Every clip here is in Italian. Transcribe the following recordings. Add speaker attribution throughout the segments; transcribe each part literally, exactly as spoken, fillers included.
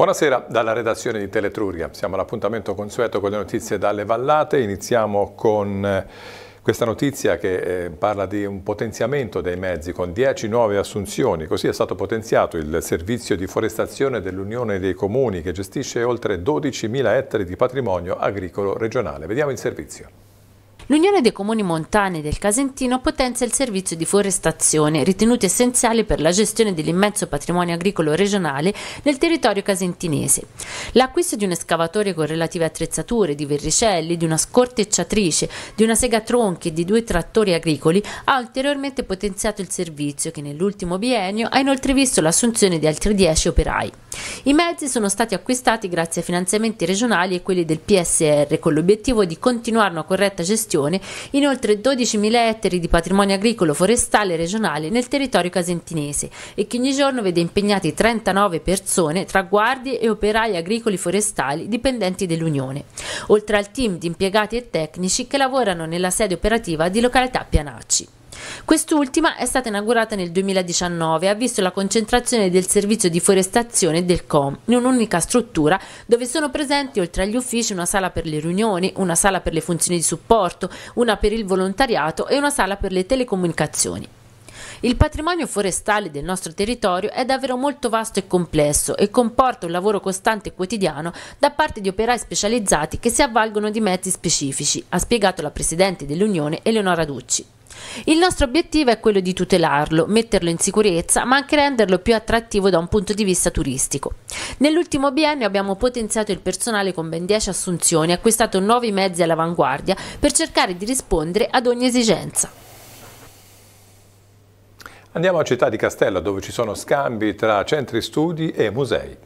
Speaker 1: Buonasera dalla redazione di Teletruria. Siamo all'appuntamento consueto con le notizie dalle vallate. Iniziamo con questa notizia che eh, parla di un potenziamento dei mezzi con dieci nuove assunzioni. Così è stato potenziato il servizio di forestazione dell'Unione dei Comuni che gestisce oltre dodicimila ettari di patrimonio agricolo regionale. Vediamo il servizio.
Speaker 2: L'Unione dei Comuni Montani del Casentino potenzia il servizio di forestazione, ritenuto essenziale per la gestione dell'immenso patrimonio agricolo regionale nel territorio casentinese. L'acquisto di un escavatore con relative attrezzature, di verricelli, di una scortecciatrice, di una segatronchi e di due trattori agricoli ha ulteriormente potenziato il servizio che nell'ultimo biennio ha inoltre visto l'assunzione di altri dieci operai. I mezzi sono stati acquistati grazie ai finanziamenti regionali e quelli del P S R con l'obiettivo di continuare una corretta gestione in oltre dodicimila ettari di patrimonio agricolo forestale regionale nel territorio casentinese e che ogni giorno vede impegnati trentanove persone tra guardie e operai agricoli forestali dipendenti dell'Unione, oltre al team di impiegati e tecnici che lavorano nella sede operativa di località Pianacci. Quest'ultima è stata inaugurata nel duemiladiciannove e ha visto la concentrazione del servizio di forestazione del C O M in un'unica struttura dove sono presenti oltre agli uffici una sala per le riunioni, una sala per le funzioni di supporto, una per il volontariato e una sala per le telecomunicazioni. Il patrimonio forestale del nostro territorio è davvero molto vasto e complesso e comporta un lavoro costante e quotidiano da parte di operai specializzati che si avvalgono di mezzi specifici, ha spiegato la Presidente dell'Unione Eleonora Ducci. Il nostro obiettivo è quello di tutelarlo, metterlo in sicurezza, ma anche renderlo più attrattivo da un punto di vista turistico. Nell'ultimo biennio abbiamo potenziato il personale con ben dieci assunzioni e acquistato nuovi mezzi all'avanguardia per cercare di rispondere ad ogni esigenza.
Speaker 1: Andiamo a Città di Castello, dove ci sono scambi tra centri studi e musei.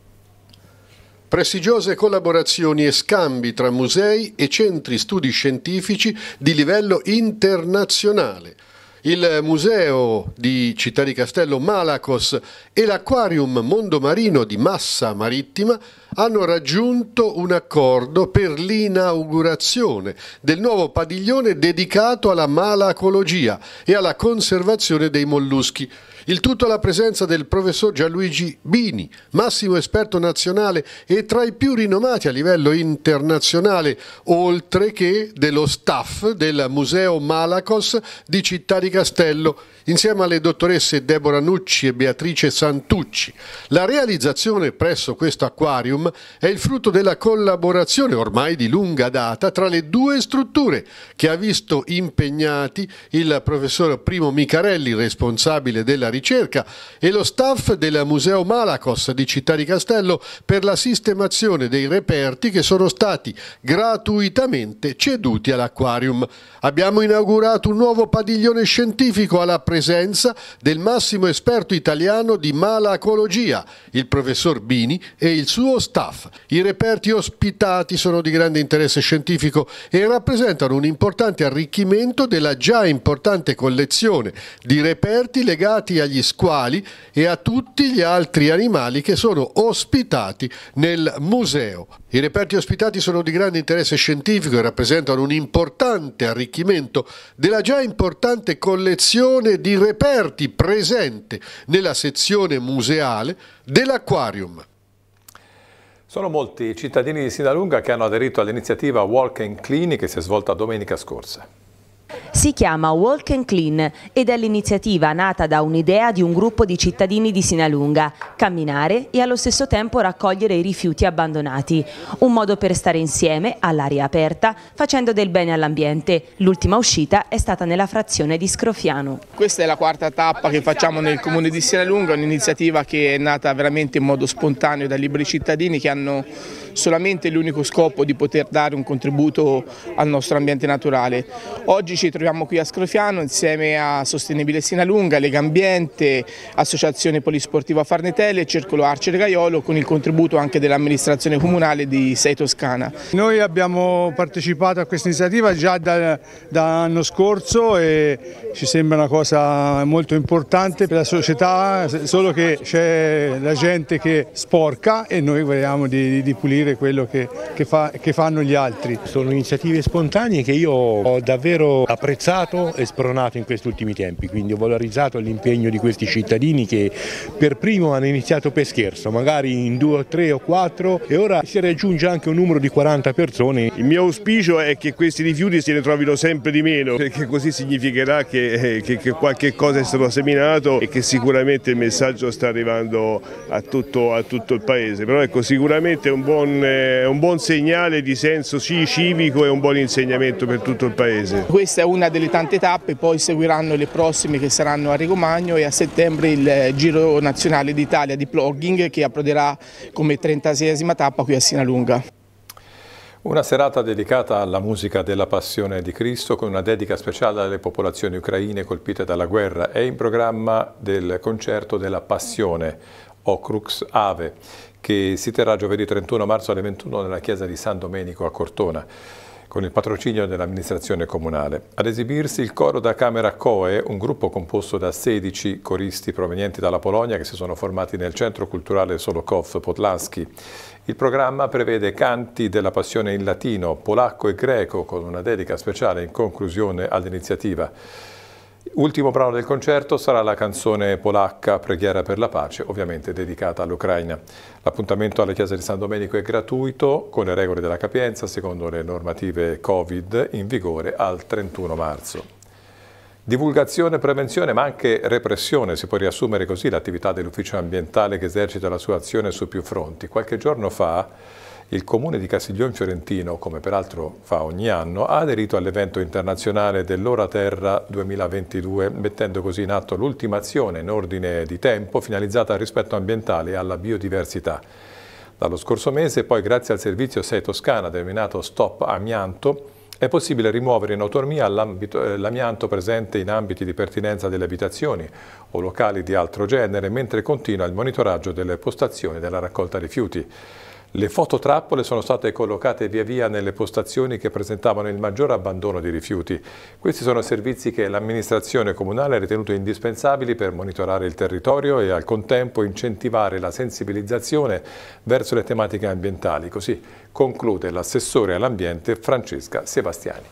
Speaker 3: Prestigiose collaborazioni e scambi tra musei e centri studi scientifici di livello internazionale. Il Museo di Città di Castello Malakos e l'Aquarium Mondo Marino di Massa Marittima hanno raggiunto un accordo per l'inaugurazione del nuovo padiglione dedicato alla malacologia e alla conservazione dei molluschi. Il tutto alla presenza del professor Gianluigi Bini, massimo esperto nazionale e tra i più rinomati a livello internazionale, oltre che dello staff del Museo Malakos di Città di Castello, insieme alle dottoresse Deborah Nucci e Beatrice Santucci. La realizzazione presso questo acquarium è il frutto della collaborazione ormai di lunga data tra le due strutture, che ha visto impegnati il professor Primo Micarelli, responsabile della ricerca, e lo staff del Museo Malakos di Città di Castello per la sistemazione dei reperti che sono stati gratuitamente ceduti all'acquarium. Abbiamo inaugurato un nuovo padiglione scientifico alla presenza del massimo esperto italiano di malacologia, il professor Bini e il suo staff. I reperti ospitati sono di grande interesse scientifico e rappresentano un importante arricchimento della già importante collezione di reperti legati agli squali e a tutti gli altri animali che sono ospitati nel museo. I reperti ospitati sono di grande interesse scientifico e rappresentano un importante arricchimento della già importante collezione di reperti presente nella sezione museale dell'Aquarium.
Speaker 1: Sono molti i cittadini di Sinalunga che hanno aderito all'iniziativa Walk and Clean che si è svolta domenica scorsa.
Speaker 4: Si chiama Walk and Clean ed è l'iniziativa nata da un'idea di un gruppo di cittadini di Sinalunga: camminare e allo stesso tempo raccogliere i rifiuti abbandonati. Un modo per stare insieme, all'aria aperta, facendo del bene all'ambiente. L'ultima uscita è stata nella frazione di Scrofiano.
Speaker 5: Questa è la quarta tappa che facciamo nel comune di Sinalunga, un'iniziativa che è nata veramente in modo spontaneo dai liberi cittadini che hanno solamente l'unico scopo di poter dare un contributo al nostro ambiente naturale. Oggi ci troviamo qui a Scrofiano insieme a Sostenibile Sinalunga, Lega Ambiente, Associazione Polisportiva Farnetelle e Circolo Arcere Gaiolo, con il contributo anche dell'amministrazione comunale di Sei Toscana.
Speaker 6: Noi abbiamo partecipato a questa iniziativa già da, da l'anno scorso e ci sembra una cosa molto importante per la società, solo che c'è la gente che sporca e noi vogliamo di, di pulire quello che, che, fa, che fanno gli altri.
Speaker 7: Sono iniziative spontanee che io ho davvero apprezzato e spronato in questi ultimi tempi, quindi ho valorizzato l'impegno di questi cittadini che per primo hanno iniziato per scherzo, magari in due o tre o quattro, e ora si raggiunge anche un numero di quaranta persone.
Speaker 8: Il mio auspicio è che questi rifiuti se ne trovino sempre di meno, perché così significherà che, che, che qualche cosa è stato seminato e che sicuramente il messaggio sta arrivando a tutto, a tutto il paese. Però ecco, sicuramente è un buon, eh, un buon segnale di senso sì, civico e un buon insegnamento per tutto il paese.
Speaker 5: Questa è una delle tante tappe, poi seguiranno le prossime che saranno a Regomagno e a settembre il Giro Nazionale d'Italia di Plogging che approderà come trentaseiesima tappa qui a Sinalunga.
Speaker 1: Una serata dedicata alla musica della Passione di Cristo con una dedica speciale alle popolazioni ucraine colpite dalla guerra. È in programma del concerto della Passione Ocrux Ave che si terrà giovedì trentuno marzo alle ventuno nella chiesa di San Domenico a Cortona, con il patrocinio dell'amministrazione comunale. Ad esibirsi il coro da Camera Coe, un gruppo composto da sedici coristi provenienti dalla Polonia che si sono formati nel Centro Culturale Solokhov Podlaski. Il programma prevede canti della Passione in latino, polacco e greco, con una dedica speciale in conclusione all'iniziativa. Ultimo brano del concerto sarà la canzone polacca Preghiera per la pace, ovviamente dedicata all'Ucraina. L'appuntamento alla chiesa di San Domenico è gratuito, con le regole della capienza, secondo le normative Covid, in vigore al trentuno marzo. Divulgazione, prevenzione, ma anche repressione, si può riassumere così l'attività dell'ufficio ambientale che esercita la sua azione su più fronti. Qualche giorno fa il Comune di Castiglion Fiorentino, come peraltro fa ogni anno, ha aderito all'evento internazionale dell'Ora Terra duemilaventidue, mettendo così in atto l'ultimazione in ordine di tempo finalizzata al rispetto ambientale e alla biodiversità. Dallo scorso mese, poi, grazie al servizio sei Toscana, denominato Stop Amianto, è possibile rimuovere in autonomia l'amianto presente in ambiti di pertinenza delle abitazioni o locali di altro genere, mentre continua il monitoraggio delle postazioni della raccolta rifiuti. Le fototrappole sono state collocate via via nelle postazioni che presentavano il maggior abbandono di rifiuti. Questi sono servizi che l'amministrazione comunale ha ritenuto indispensabili per monitorare il territorio e al contempo incentivare la sensibilizzazione verso le tematiche ambientali. Così conclude l'assessore all'ambiente Francesca Sebastiani.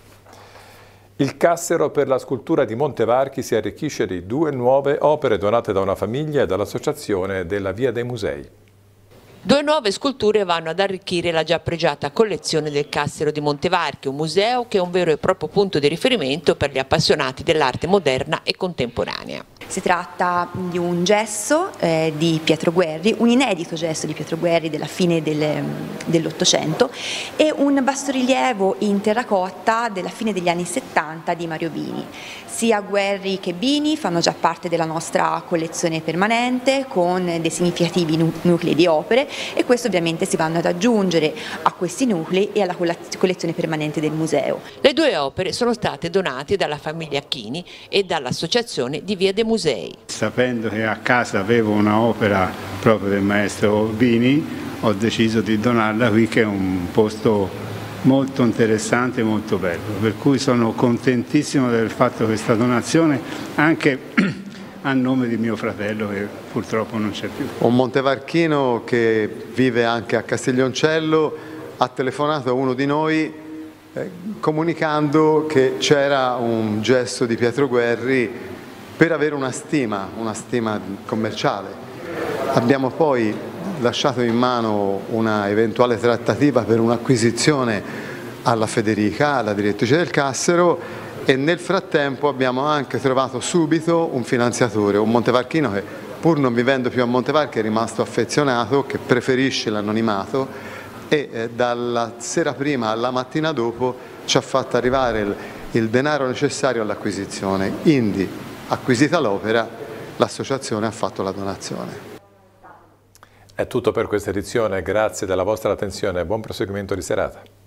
Speaker 1: Il Cassero per la scultura di Montevarchi si arricchisce di due nuove opere donate da una famiglia e dall'associazione della Via dei Musei.
Speaker 9: Due nuove sculture vanno ad arricchire la già pregiata collezione del Cassero di Montevarchi, un museo che è un vero e proprio punto di riferimento per gli appassionati dell'arte moderna e contemporanea.
Speaker 10: Si tratta di un gesso eh, di Pietro Guerri, un inedito gesso di Pietro Guerri della fine del, dell'Ottocento e un bassorilievo in terracotta della fine degli anni settanta di Mario Bini. Sia Guerri che Bini fanno già parte della nostra collezione permanente con dei significativi nu nuclei di opere e questo ovviamente si vanno ad aggiungere a questi nuclei e alla collezione permanente del museo.
Speaker 9: Le due opere sono state donate dalla famiglia Chini e dall'associazione di Via dei Musei.
Speaker 11: Sapendo che a casa avevo un'opera proprio del maestro Bini, ho deciso di donarla qui, che è un posto molto interessante e molto bello, per cui sono contentissimo del fatto questa donazione, anche a nome di mio fratello che purtroppo non c'è più.
Speaker 12: Un montevarchino che vive anche a Castiglioncello ha telefonato a uno di noi eh, comunicando che c'era un gesto di Pietro Guerri per avere una stima, una stima commerciale. Abbiamo poi lasciato in mano una eventuale trattativa per un'acquisizione alla Federica, alla direttrice del Cassero, e nel frattempo abbiamo anche trovato subito un finanziatore, un montevarchino che pur non vivendo più a Montevarchi è rimasto affezionato, che preferisce l'anonimato e eh, dalla sera prima alla mattina dopo ci ha fatto arrivare il, il denaro necessario all'acquisizione. Indi, acquisita l'opera, l'associazione ha fatto la donazione.
Speaker 1: È tutto per questa edizione, grazie della vostra attenzione e buon proseguimento di serata.